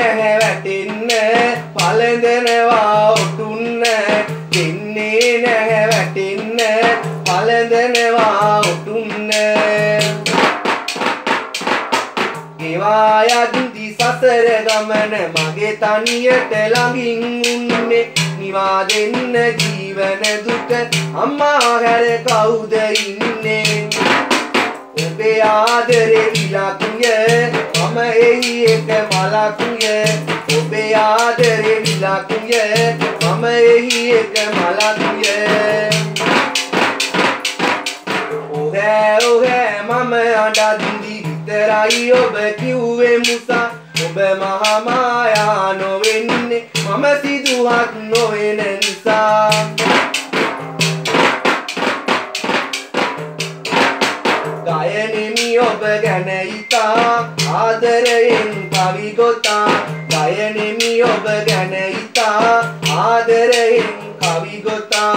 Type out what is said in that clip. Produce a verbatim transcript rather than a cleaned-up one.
නැහැ වැටෙන්න පළඳනවා ඔටුන්න දෙන්නේ නැහැ වැටෙන්න පළඳනවා ඔටුන්න ගෙවා යද්දි සසර ගමන මගේ තනියට ළඟින් උන්නේ නිවා දෙන්න ජීවන දුක අම්මා හැර කවුද ඉන්නේ ඔබේ ආදරේ විලකුය මම එහි එක මලකුය ඔබේ ආදරේ විලකුය මම එහි එක මලකුය ඔහේ ඔහේ මම අඬද්දි විතරයි ඔබ කිව්වේ මුසා ඔබ මහා මායා නොවෙන්නේ මම සිදුහත් නොවන නිසා ගයනෙමි ඔබ ගැන ඉතා ආදරයෙන් කවි ගොතා ගයනෙමි ඔබ ගැන ඉතා ආදරයෙන් කවි ගොතා